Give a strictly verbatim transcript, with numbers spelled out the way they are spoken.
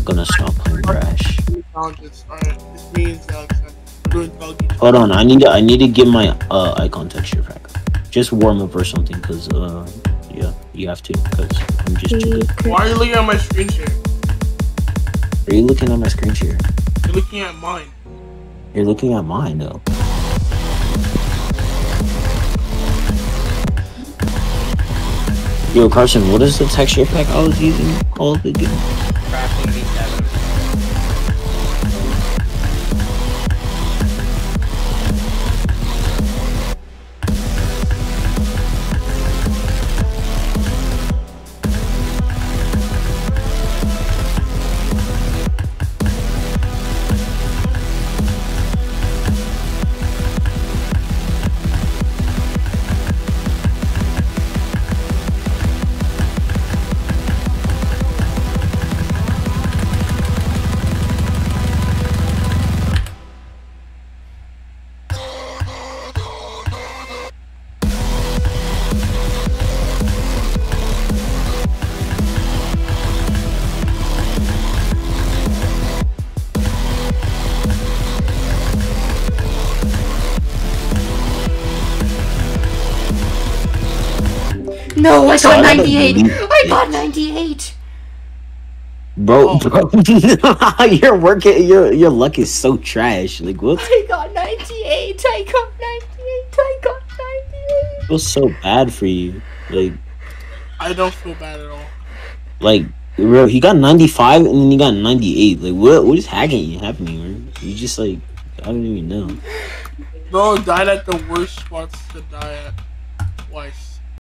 gonna stop playing Rash. Alright, this means Alex, I'm doing doggy. Hold on, I need to I need to get my uh icon texture back. Just warm up or something, cause uh yeah, you have to, cause I'm just too good. Why are you looking at my screen share? Are you looking at my screen share? You're looking at mine. You're looking at mine though. Yo, Carson, what is the texture pack I was using called again? No, I got ninety-eight! I got ninety-eight! Bro, bro, your work, your your luck is so trash. Like what? I got ninety-eight! I got ninety-eight! I got ninety-eight! It feels so bad for you. Like I don't feel bad at all. Like, bro, he got ninety-five and then he got ninety-eight. Like what? What is hacking happening, man? You just like I don't even know. Bro died at the worst spots to die at twice.